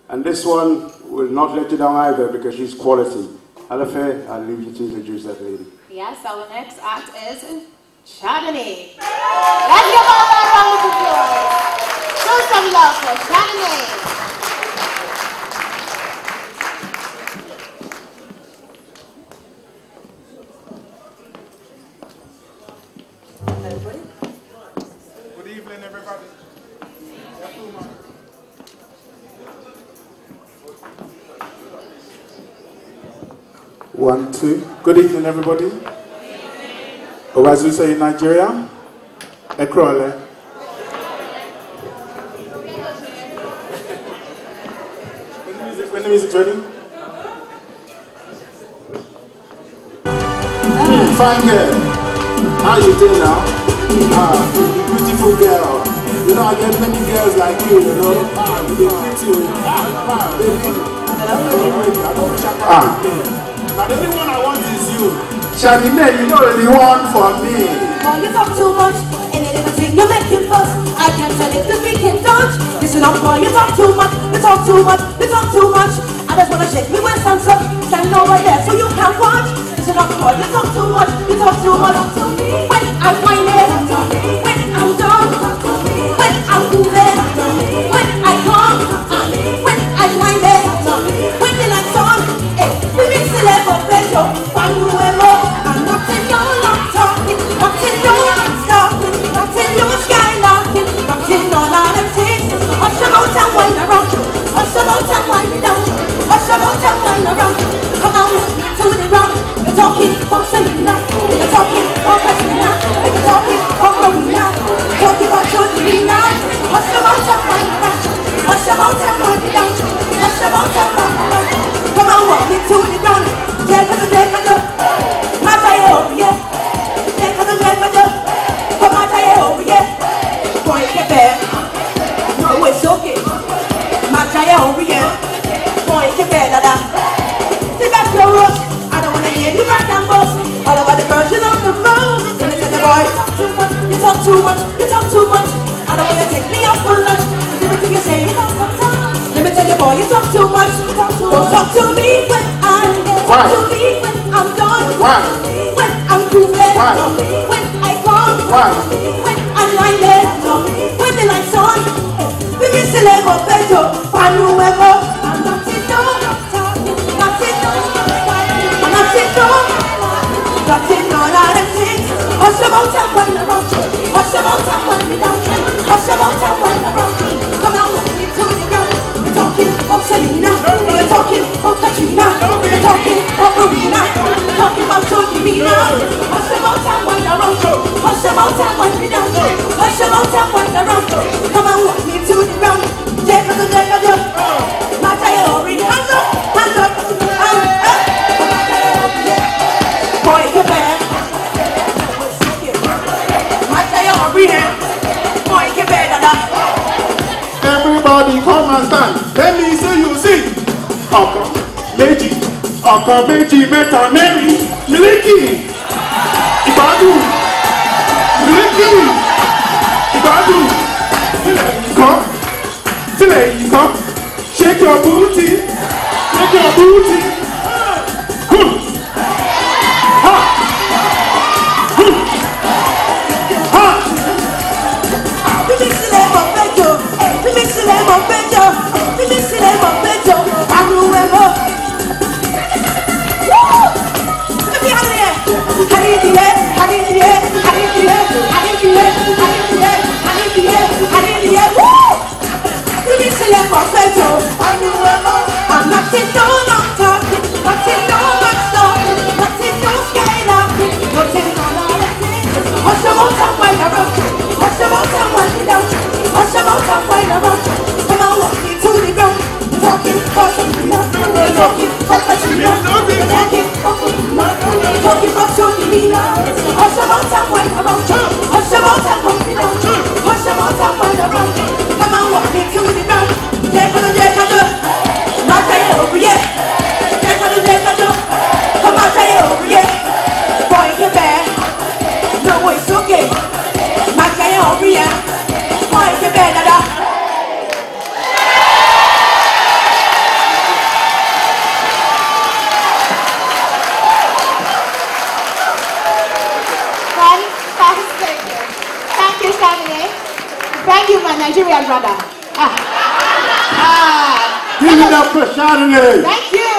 And this one will not let you down either because she's quality. Alafe, I'll leave you to introduce that lady. Yes, our next act is Chardonnay. Let's give her a round of applause. Show some love for Chardonnay. Good evening, everybody. 1, 2. Good evening, everybody. Or as we say in Nigeria, Ekrole. When the music's ready. Fine girl. How you doing now? Beautiful girl. You know, I get many girls like you, you know. They're pretty. Now the only one I want is you. Chardonnay, you know the one for me. Oh, you talk too much, and everything you make you fuss. I can't tell if the weekend touch. Listen up, boy, you talk too much, you talk too much, you talk too much. I just wanna shake me waist and suck. Stand over there so you can watch. Listen up, boy, you talk too much, you talk too much. When I'm whining, when I'm done, when I'm moving, when I come, when I'm whining, when the lights on, we mix the level better. I'm not in your long talking, not in your stalking, not in your skylarking, not in all of them things. Hush about and wind around, hush about and wind down, hush about and wind around. Come on, to the ground. You're talking about Selena, you're talking about Katrina, you're talking about Marina, you're talking about Jodina. Hush about and wind around, hush about and wind down, hush about and wind around. Come on, walk me to the ground. Take a look. Oh yeah, take a look. Come on, oh yeah. Boy, get back. No, it's okay. Oh yeah. Boy, get back, dada. Take back your roots. I don't wanna hear you rock and bust. All about the girls you on the phone. Let me tell the boy, you talk too much, you talk too much. I don't wanna take me out for lunch. Everything you say, you talk sometimes. Let me tell you, boy, you talk too much. Don't talk to me when I'm to me when I'm done. When I'm grooving, when I come, when I'm lighted, when the lights on, we miss the level better. Find whoever, I'm not in no, not in no, I'm not in no, not in no, not in things. Hush about and wind around, hush about and wind down, hush about and wind around. Come on, walk me to the ground. We're talking about Selena, we're talking about Katrina, we're talking about Marina, we're talking about Jodina. Hush about and wind around, hush about and wind down, hush about and wind around. Come on, walk me to the ground. Take a look. My diary, hands up, hands up, hands up. Boy, get back. My diary, boy, get back, dada. Everybody come and stand. Let me see you sing. Ọkọ méjì mẹ́ta mẹ́rin Miliki Ìbàdàn Miliki Ìbàdàn sílẹ̀ yìí kan shake your booty, shake your booty. I'm not in no long talking, not in no much talking, not in no skylarking, not in no nothing. Hush about and wind around, hush about and wind down, hush about and wind around. Come on, walk me to the ground. We're talking about Selena, we're talking about Katrina, we're talking about Marina, we're talking about Jodina. Hush about and wind around, hush about and wind down, hush about and wind around. Come on, walk me to the ground. Take a look. My day over, yeah. Take a look. Come on, day over, yeah. Boy, get back. No, it's okay. My day over, yeah. Boy, get back, dada. Thank you, my Nigerian brother. Give it up for Chardonnay. Thank you.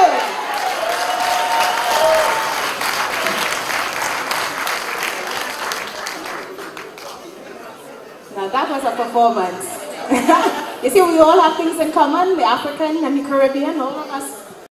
Now that was a performance. You see, we all have things in common, the African and the Caribbean, all of us.